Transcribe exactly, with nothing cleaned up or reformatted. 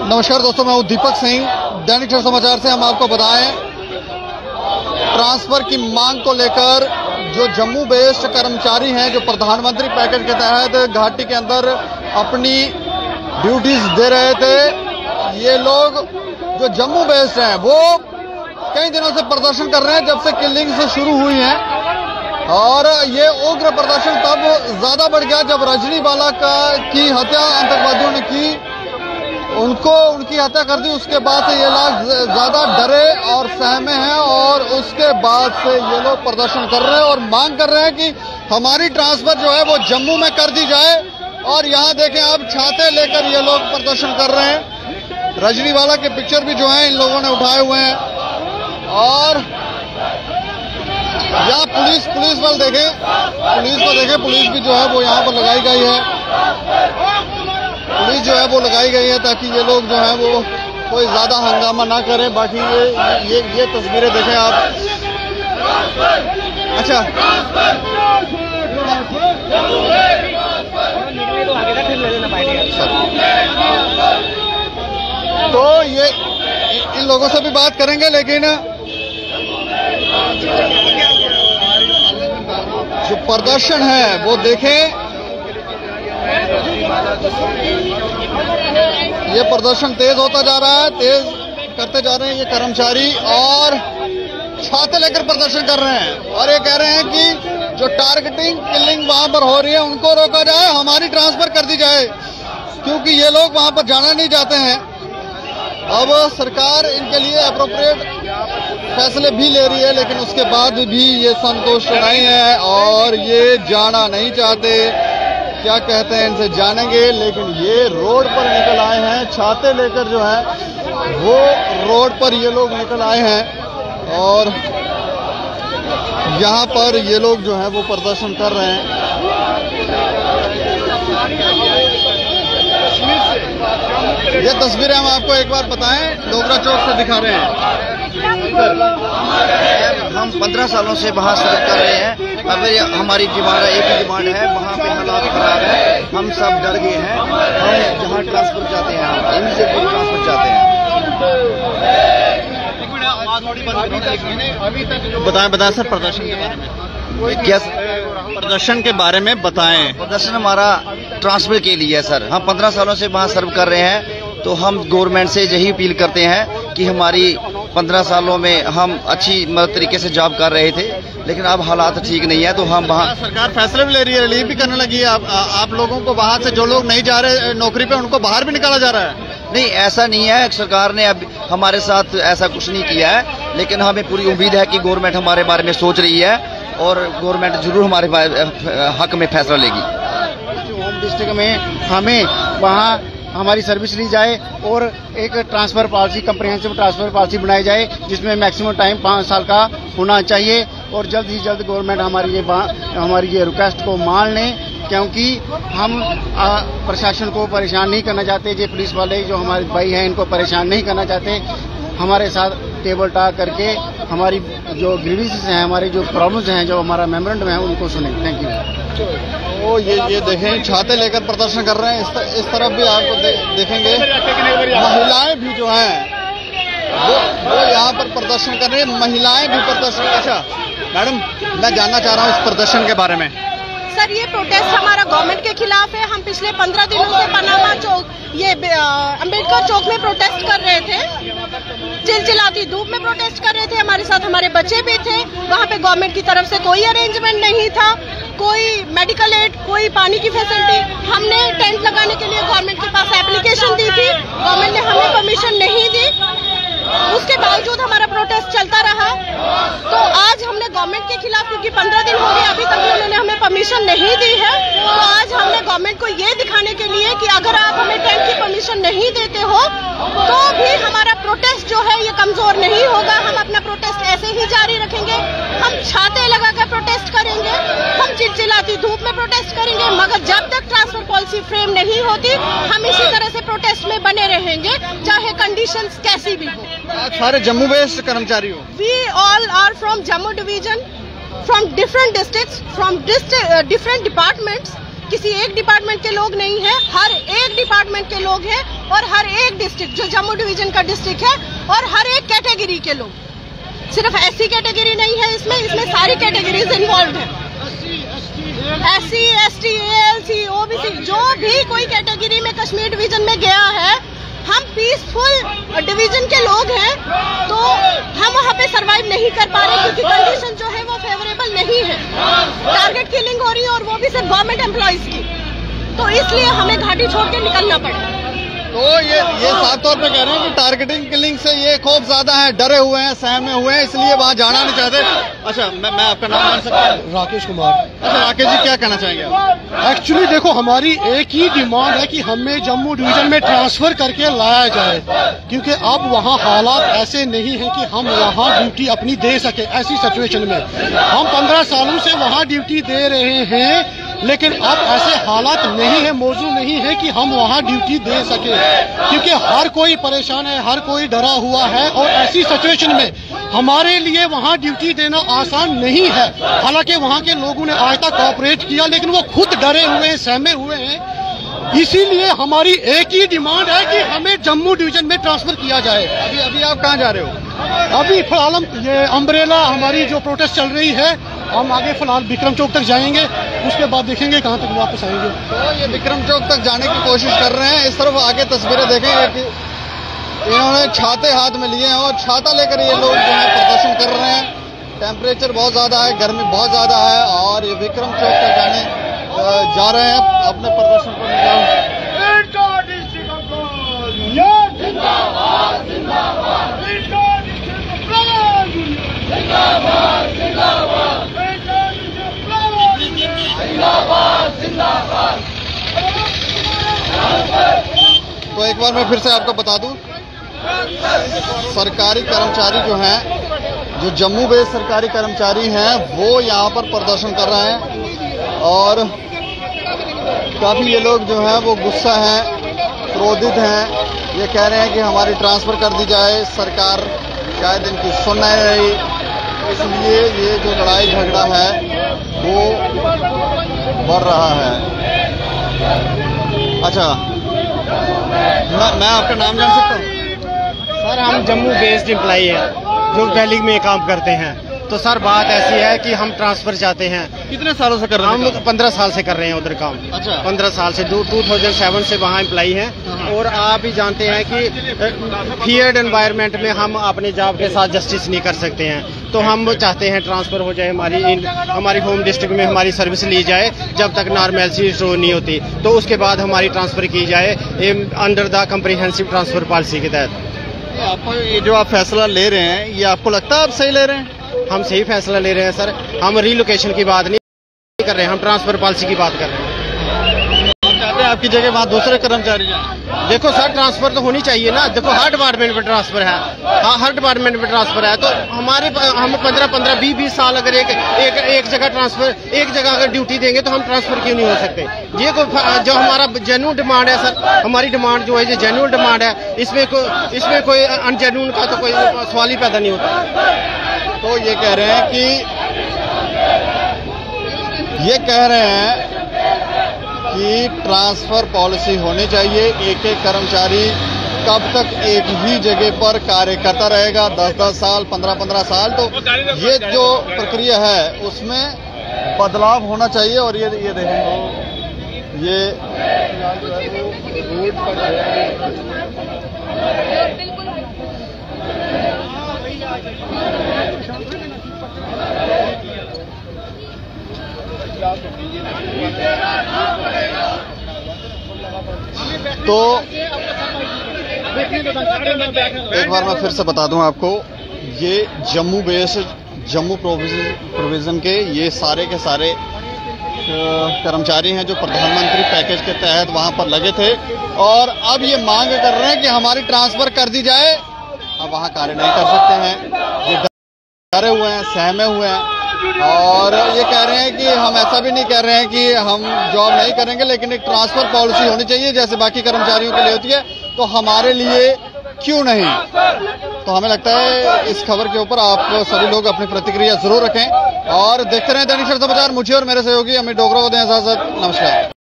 नमस्कार दोस्तों, मैं हूं दीपक सिंह। दैनिक क्षण समाचार से हम आपको बताएं, ट्रांसफर की मांग को लेकर जो जम्मू बेस्ड कर्मचारी हैं, जो प्रधानमंत्री पैकेज के तहत घाटी के अंदर अपनी ड्यूटीज दे रहे थे, ये लोग जो जम्मू बेस्ड हैं वो कई दिनों से प्रदर्शन कर रहे हैं, जब से किलिंग से शुरू हुई है। और ये उग्र प्रदर्शन तब ज्यादा बढ़ गया जब रजनीवाला का की हत्या आतंकवादियों ने की, उनको उनकी हत्या कर दी। उसके बाद से ये लोग ज्यादा डरे और सहमे हैं और उसके बाद से ये लोग प्रदर्शन कर रहे हैं और मांग कर रहे हैं कि हमारी ट्रांसफर जो है वो जम्मू में कर दी जाए। और यहाँ देखें आप, छाते लेकर ये लोग प्रदर्शन कर रहे हैं। रजनीवाला के पिक्चर भी जो है इन लोगों ने उठाए हुए हैं। और यहाँ पुलिस पुलिस बल देखें, पुलिस को देखें, पुलिस भी जो है वो यहाँ पर लगाई गई है। पुलिस जो है वो लगाई गई है ताकि ये लोग जो है वो कोई ज्यादा हंगामा ना करें। बाकी ये ये ये तस्वीरें देखें आप। अच्छा, तो ये इन लोगों से भी बात करेंगे, लेकिन जो प्रदर्शन है वो देखें। ये प्रदर्शन तेज होता जा रहा है, तेज करते जा रहे हैं ये कर्मचारी और छाते लेकर प्रदर्शन कर रहे हैं। और ये कह रहे हैं कि जो टारगेटिंग किलिंग वहां पर हो रही है उनको रोका जाए, हमारी ट्रांसफर कर दी जाए, क्योंकि ये लोग वहां पर जाना नहीं चाहते हैं। अब सरकार इनके लिए अप्रोप्रिएट फैसले भी ले रही है, लेकिन उसके बाद भी ये संतुष्ट नहीं है और ये जाना नहीं चाहते। क्या कहते हैं, इनसे जानेंगे। लेकिन ये रोड पर निकल आए हैं, छाते लेकर जो है वो रोड पर ये लोग निकल आए हैं और यहाँ पर ये लोग जो है वो प्रदर्शन कर रहे हैं। ये तस्वीरें हम आपको एक बार बताएं, डोगरा चौक से दिखा रहे हैं। हम पंद्रह सालों से वहाँ सर्व कर रहे हैं। अब हमारी डिमांड एक ही डिमांड है, वहाँ पे हालात खराब है, हम सब डर गए हैं। हम जहाँ ट्रांसफर जाते हैं, हम इमीडिएटली ट्रांसफर जाते हैं। बताएं बताएं सर, प्रदर्शन के बारे में क्या? प्रदर्शन के बारे में बताएं। प्रदर्शन हमारा ट्रांसफर के लिए है सर। हम पंद्रह सालों से वहाँ सर्व कर रहे हैं, तो हम गवर्नमेंट से यही अपील करते हैं कि हमारी पंद्रह सालों में हम अच्छी मतलब तरीके से जॉब कर रहे थे, लेकिन अब हालात ठीक नहीं है, तो हम वहाँ सरकार फैसले भी ले रही है, रिलीव भी करने लगी है। आप, आप लोगों को वहाँ से जो लोग नहीं जा रहे नौकरी पे, उनको बाहर भी निकाला जा रहा है। नहीं, ऐसा नहीं है। सरकार ने अब हमारे साथ ऐसा कुछ नहीं किया है, लेकिन हमें पूरी उम्मीद है कि गवर्नमेंट हमारे बारे में सोच रही है और गवर्नमेंट जरूर हमारे हक में फैसला लेगी। होम डिस्ट्रिक्ट में हमें वहाँ हमारी सर्विस ली जाए और एक transfer policy, comprehensive transfer policy बनाई जाए, जिसमें मैक्सिमम टाइम पाँच साल का होना चाहिए। और जल्द ही जल्द गवर्नमेंट हमारी ये हमारी ये रिक्वेस्ट को मान लें, क्योंकि हम आ, प्रशासन को परेशान नहीं करना चाहते। ये पुलिस वाले जो हमारे भाई हैं, इनको परेशान नहीं करना चाहते। हमारे साथ टेबल टॉक करके हमारी जो ग्रीवेंसेस हैं, हमारे जो प्रॉब्लम्स हैं, जो हमारा मेमोरेंडम है, उनको सुने। Thank you. वो ये ये देखें, छाते लेकर प्रदर्शन कर रहे हैं। इस, इस तरफ भी आपको दे, देखेंगे महिलाएं भी जो हैं वो वो यहाँ पर प्रदर्शन कर रही है। महिलाएं भी प्रदर्शन। अच्छा मैडम, मैं जानना चाह रहा हूँ इस प्रदर्शन के बारे में। सर, ये प्रोटेस्ट हमारा गवर्नमेंट के खिलाफ है। हम पिछले पंद्रह दिनों से पनामा चौक, ये अम्बेडकर चौक में प्रोटेस्ट कर रहे थे, चिलचिलाती धूप में प्रोटेस्ट कर रहे थे। हमारे साथ हमारे बच्चे भी थे। वहाँ पे गवर्नमेंट की तरफ से कोई अरेंजमेंट नहीं था, कोई मेडिकल एड, कोई पानी की फैसिलिटी। हमने टेंट लगाने के लिए गवर्नमेंट के पास एप्लीकेशन दी थी, गवर्नमेंट ने हमें परमिशन नहीं दी। उसके बावजूद हमारा प्रोटेस्ट चलता रहा। तो आज हमने गवर्नमेंट के खिलाफ, क्योंकि पंद्रह दिन हो गए अभी तक भी उन्होंने हमें परमिशन नहीं दी है, तो आज हमने गवर्नमेंट को ये दिखाने के लिए कि अगर आप हमें टेंट की परमिशन नहीं देते हो तो भी हमारा प्रोटेस्ट जो है ये कमजोर नहीं होगा। हम अपना प्रोटेस्ट ऐसे ही जारी रखेंगे। हम छाते लगाकर प्रोटेस्ट करेंगे, हम चिलचिलाती धूप में प्रोटेस्ट करेंगे, मगर जब तक ट्रांसफर पॉलिसी फ्रेम नहीं होती हम इसी तरह से प्रोटेस्ट में बने रहेंगे, चाहे कंडीशंस कैसी भी हो। सारे जम्मू बेस्ड कर्मचारी हो? We all are from Jammu division, from different districts, from different departments, किसी एक डिपार्टमेंट के लोग नहीं है, हर एक डिपार्टमेंट के लोग हैं और हर एक डिस्ट्रिक्ट जो जम्मू डिवीजन का डिस्ट्रिक्ट है और हर एक कैटेगरी के लोग, सिर्फ ऐसी कैटेगरी नहीं है इसमें इसमें सारी कैटेगरीज इन्वॉल्व है। S C, S T, A L C, O B C, जो भी कोई कैटेगरी में कश्मीर डिवीजन में गया है, हम पीसफुल डिवीजन के लोग हैं, तो हम वहाँ पे सरवाइव नहीं कर पा रहे क्योंकि कंडीशन जो है वो फेवरेबल नहीं है। टारगेट किलिंग हो रही है और वो भी सिर्फ गवर्नमेंट एम्प्लॉइज की, तो इसलिए हमें घाटी छोड़ के निकलना पड़ा। तो ये ये साफ तौर पे कह रहे हैं कि टारगेटिंग किलिंग से ये खौफ ज्यादा है, डरे हुए हैं, सहमे हुए हैं, इसलिए वहाँ जाना नहीं चाहते। अच्छा, मैं मैं आपका नाम जान सकता हूँ? राकेश कुमार। अच्छा राकेश जी, क्या कहना चाहेंगे आप? एक्चुअली देखो, हमारी एक ही डिमांड है कि हमें जम्मू डिवीजन में ट्रांसफर करके लाया जाए, क्योंकि अब वहाँ हालात ऐसे नहीं है कि हम वहाँ ड्यूटी अपनी दे सके। ऐसी सिचुएशन में हम पंद्रह सालों से वहाँ ड्यूटी दे रहे हैं, लेकिन अब ऐसे हालात नहीं है, मौजूद नहीं है कि हम वहाँ ड्यूटी दे सके, क्योंकि हर कोई परेशान है, हर कोई डरा हुआ है। और ऐसी सिचुएशन में हमारे लिए वहाँ ड्यूटी देना आसान नहीं है। हालांकि वहाँ के लोगों ने आज तक कोऑपरेट किया, लेकिन वो खुद डरे हुए हैं, सहमे हुए हैं। इसीलिए हमारी एक ही डिमांड है कि हमें जम्मू डिवीजन में ट्रांसफर किया जाए। अभी अभी आप कहाँ जा रहे हो? अभी फिलहाल ये अम्ब्रेला हमारी जो प्रोटेस्ट चल रही है, हम आगे फिलहाल विक्रम चौक तक जाएंगे, उसके बाद देखेंगे कहाँ तक वापस आएंगे। तो ये विक्रम चौक तक जाने की कोशिश कर रहे हैं। इस तरफ आगे तस्वीरें देखेंगे कि इन्होंने छाते हाथ में लिए हैं और छाता लेकर ये लोग जो है प्रदर्शन कर रहे हैं। टेम्परेचर बहुत ज्यादा है, गर्मी बहुत ज्यादा है और ये विक्रम चौक तक जाने जा रहे हैं अपने प्रदर्शन पर निकाल। तो एक बार मैं फिर से आपको बता दूं, सरकारी कर्मचारी जो हैं, जो जम्मू बेस्ड सरकारी कर्मचारी हैं, वो यहाँ पर प्रदर्शन कर रहे हैं और काफ़ी ये लोग जो हैं वो गुस्सा हैं, क्रोधित हैं। ये कह रहे हैं कि हमारी ट्रांसफ़र कर दी जाए, सरकार शायद इनकी सुन नहीं रही, इसलिए ये जो लड़ाई झगड़ा है वो बढ़ रहा है। अच्छा, मैं, मैं आपका नाम जान सकता हूँ? सर, हम जम्मू बेस्ड एम्प्लाई हैं जो दिल्ली में काम करते हैं। तो सर बात ऐसी है कि हम ट्रांसफर चाहते हैं। कितने सालों से कर रहे हैं? हम पंद्रह साल से कर रहे हैं उधर काम। अच्छा, पंद्रह साल से टू थाउजेंड सेवन से वहाँ एम्प्लाई हैं। और आप भी जानते हैं कि फियर्ड एनवायरनमेंट में हम अपने जॉब के साथ जस्टिस नहीं कर सकते हैं। तो हम चाहते हैं ट्रांसफर हो जाए, हमारी हमारी होम डिस्ट्रिक्ट में हमारी सर्विस ली जाए जब तक नॉर्मैलिटी शो नहीं होती, तो उसके बाद हमारी ट्रांसफर की जाए under the comprehensive transfer policy के तहत। आपको ये जो आप फैसला ले रहे हैं, ये आपको लगता है आप सही ले रहे हैं? हम सही फैसला ले रहे हैं सर। हम रिलोकेशन की बात नहीं कर रहे हैं, हम ट्रांसफर पॉलिसी की बात कर रहे हैं। आप चाहते हैं आपकी जगह वहाँ दूसरे कर्मचारी जाएं? देखो सर, ट्रांसफर तो होनी चाहिए ना। देखो हर डिपार्टमेंट में ट्रांसफर है, हाँ हर डिपार्टमेंट में ट्रांसफर है। तो हमारे हम पंद्रह पंद्रह बीस बीस साल अगर एक एक एक जगह ट्रांसफर एक जगह अगर ड्यूटी देंगे तो हम ट्रांसफर क्यों नहीं हो सकते? ये कोई जो हमारा जेन्युइन डिमांड है सर, हमारी डिमांड जो है ये जेन्युइन डिमांड है, इसमें कोई इसमें कोई अनजेन्युइन का तो कोई सवाल ही पैदा नहीं होता। तो ये कह रहे हैं कि ये कह रहे हैं कि ट्रांसफर पॉलिसी होनी चाहिए। एक एक कर्मचारी कब तक एक ही जगह पर कार्य करता रहेगा? दस दस साल, पंद्रह पंद्रह साल। तो ये जो प्रक्रिया है उसमें बदलाव होना चाहिए। और ये ये देखें, ये तो एक बार मैं फिर से बता दूं आपको, ये Jammu based Jammu provision provision के ये सारे के सारे कर्मचारी हैं जो प्रधानमंत्री पैकेज के तहत वहां पर लगे थे और अब ये मांग कर रहे हैं कि हमारी ट्रांसफर कर दी जाए। अब वहां कार्य नहीं कर सकते हैं, ये डरे हुए हैं, सहमे हुए हैं और ये कह रहे हैं कि हम ऐसा भी नहीं कह रहे हैं कि हम जॉब नहीं करेंगे, लेकिन एक ट्रांसफर पॉलिसी होनी चाहिए जैसे बाकी कर्मचारियों के लिए होती है, तो हमारे लिए क्यों नहीं? तो हमें लगता है इस खबर के ऊपर आप सभी लोग अपनी प्रतिक्रिया जरूर रखें और देखते रहें दैनिक समाचार। मुझे और मेरे सहयोगी अमित डोगरा को दें इजाजत। नमस्कार।